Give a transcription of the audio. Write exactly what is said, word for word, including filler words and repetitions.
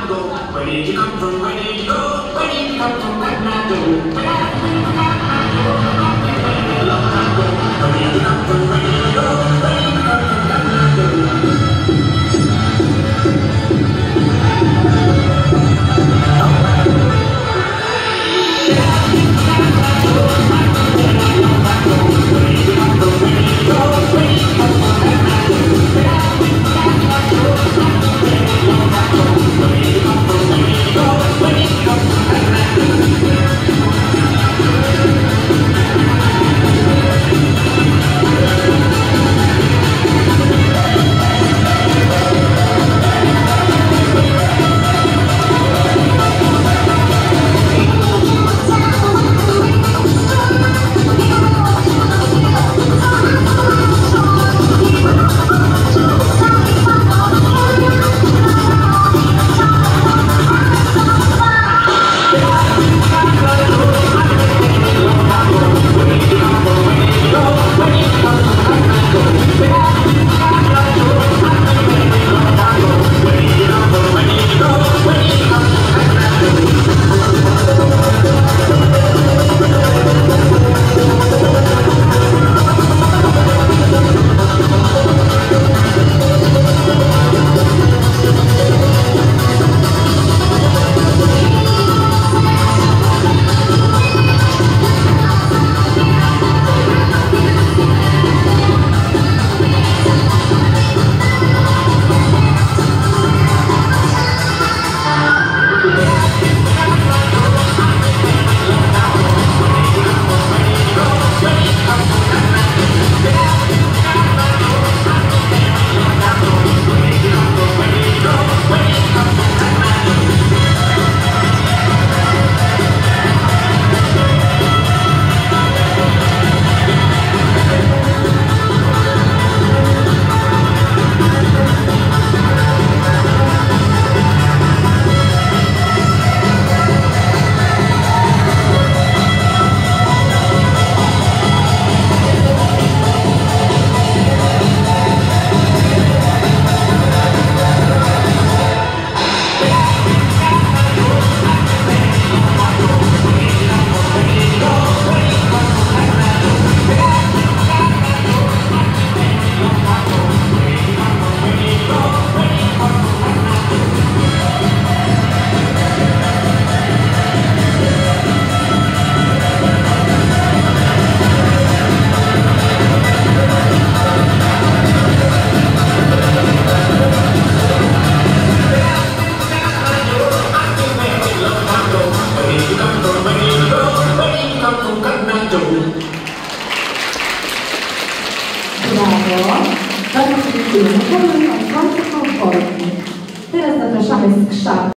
go? Where did you come from? Where did you go? Where did you come from? Kathmandu. Where did you come from? Kathmandu. Where did you come from? Where did you go? Where did you come from? Kathmandu. Brawo. Bardzo dziękuję. Teraz zapraszamy z Krzak.